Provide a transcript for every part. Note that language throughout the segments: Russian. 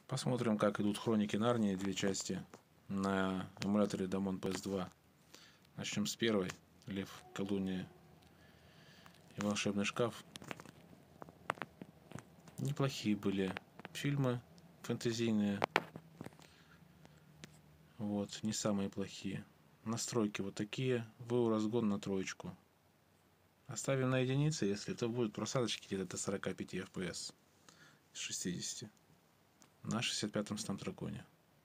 Посмотрим, как идут Хроники Нарнии, 2 части на эмуляторе Damon PS2. Начнем с первой. Лев, колдунья и волшебный шкаф. Неплохие были фильмы фэнтезийные. Вот, не самые плохие. Настройки вот такие. ВУ разгон на 3. Оставим на единице, если то будет просадочки где-то до 45 FPS с 60 на 65-м Snapdragon.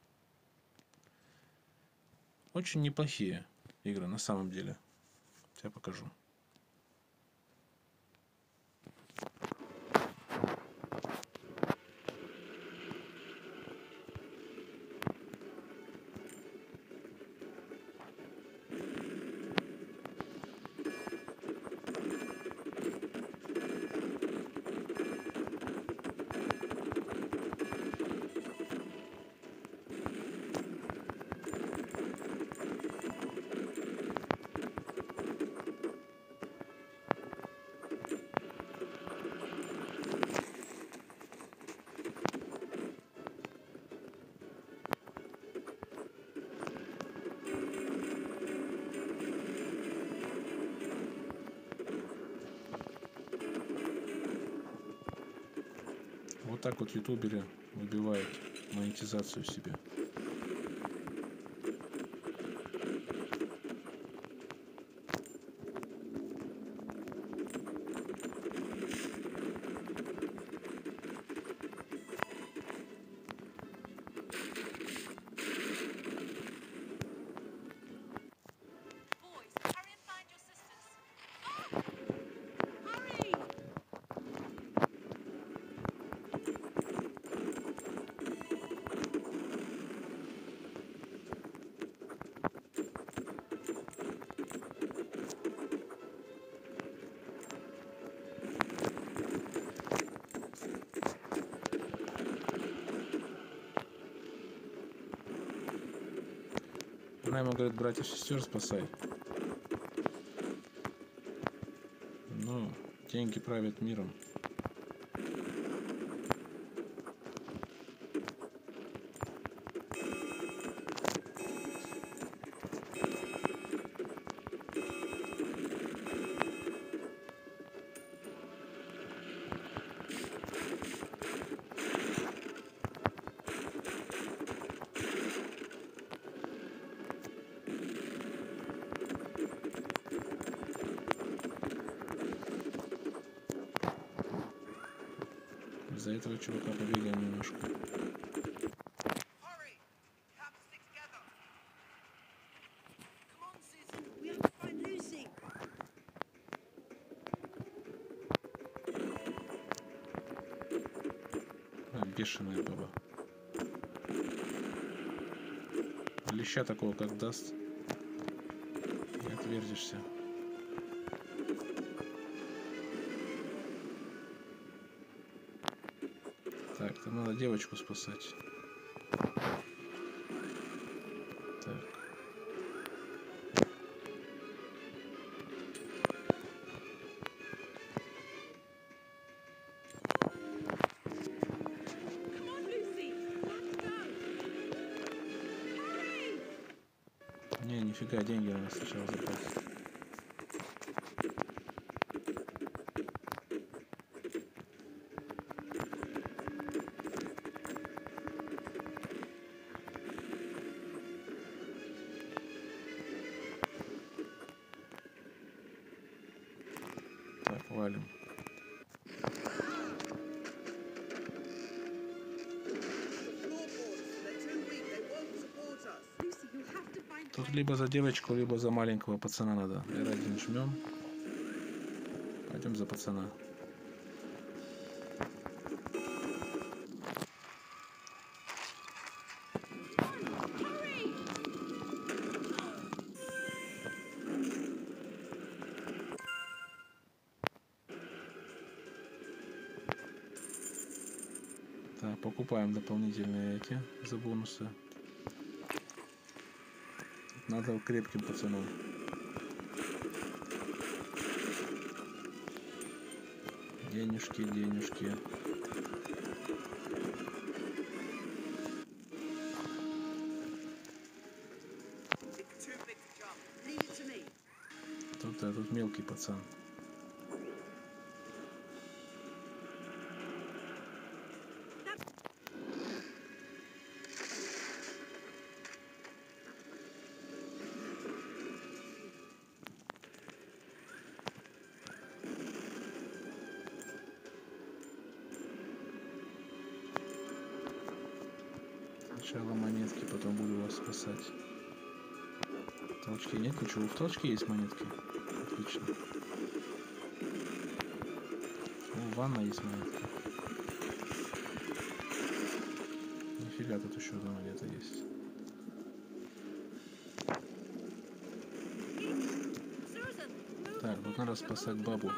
Очень неплохие игры на самом деле. Я покажу. Вот так вот ютуберы выбивают монетизацию себе. Она ему говорит: братьев, сестер спасай. Ну, деньги правят миром. Из-за этого чувака побегаем немножко. Бешеная баба. Леща такого как даст, не отвертишься. Так, там надо девочку спасать. Так. Не, нифига, деньги надо сначала заплатить. Так, валим. Тут либо за девочку, либо за маленького пацана надо. R1 жмем. Пойдем за пацана. Так, покупаем дополнительные эти за бонусы. Надо крепким пацанам. Денежки, денежки. Да, тут мелкий пацан. Сначала монетки, потом буду вас спасать. В толчке нет ничего. В толчке есть монетки. Отлично. В ванной есть монетки. Нифига, тут еще одна где-то есть. Так, тут надо спасать бабу.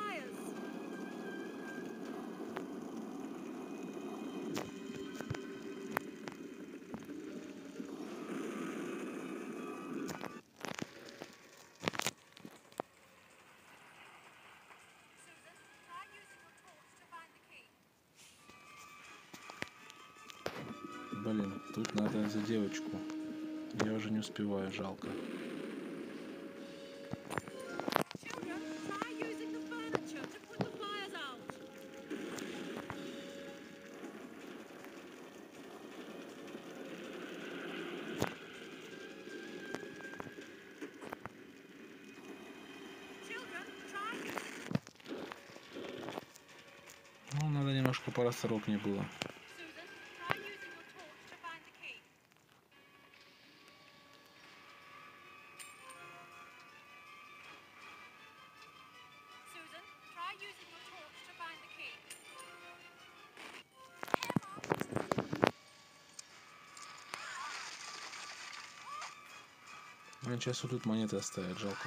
Блин, тут надо за девочку. Я уже не успеваю, жалко. Ну, надо немножко порасторопнее было. Блин, сейчас вот тут монеты оставят, жалко.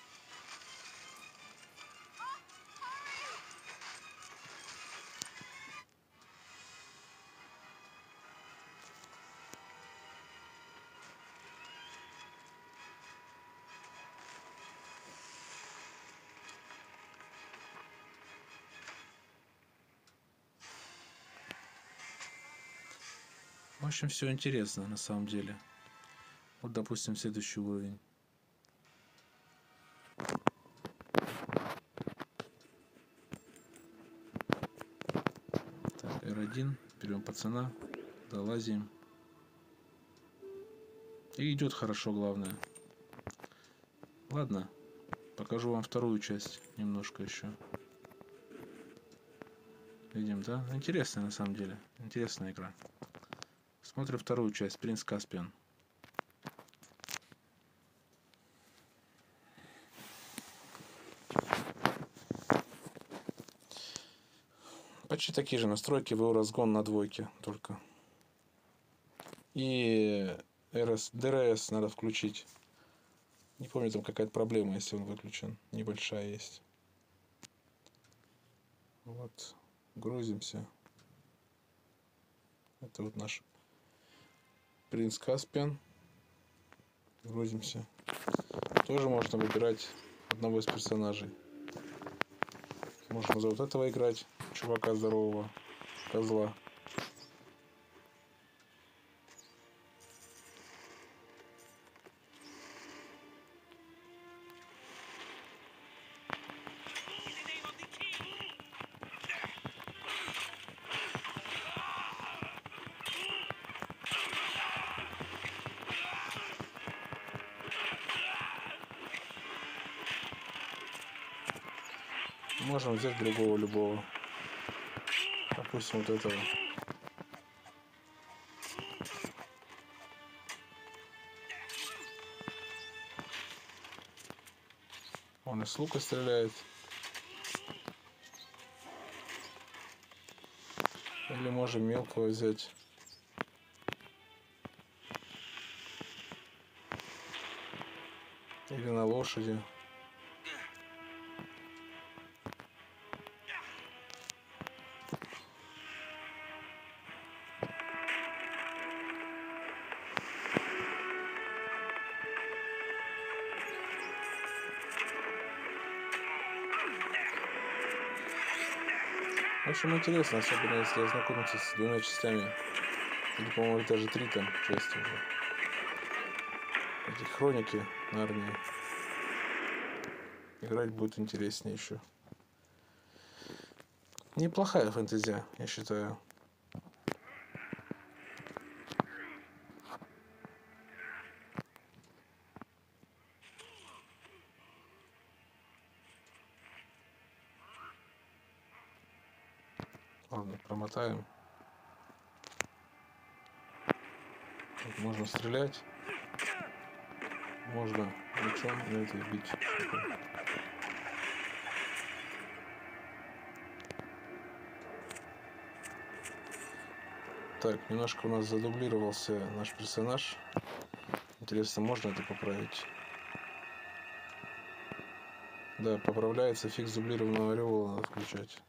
В общем, все интересно на самом деле. Вот, допустим, следующий уровень. Так, R1. Берем пацана. Долазим. И идет хорошо, главное. Ладно. Покажу вам вторую часть. Немножко еще. Видим, да? Интересная на самом деле. Интересная игра. Смотрим вторую часть. Принц Каспиан. Почти такие же настройки в разгон на двойке только. И DRS надо включить. Не помню, там какая-то проблема, если он выключен. Небольшая есть. Вот. Грузимся. Это вот наш принц Каспиан. Грузимся. Тоже можно выбирать одного из персонажей. Можно за вот этого играть. Чувака здорового. Козла. Можем взять другого любого. Допустим, вот этого. Он из лука стреляет. Или можем мелкого взять. Или на лошади. В общем, интересно, особенно если ознакомиться с двумя частями. Или, по-моему, даже 3 там части уже. Эти хроники Нарнии. играть будет интереснее еще. Неплохая фэнтезия, я считаю. Ладно, промотаем. Тут можно стрелять. Можно мечом на это бить. Так, немножко у нас задублировался наш персонаж. Интересно, можно это поправить? Да, поправляется, фикс дублированного ореола надо включать.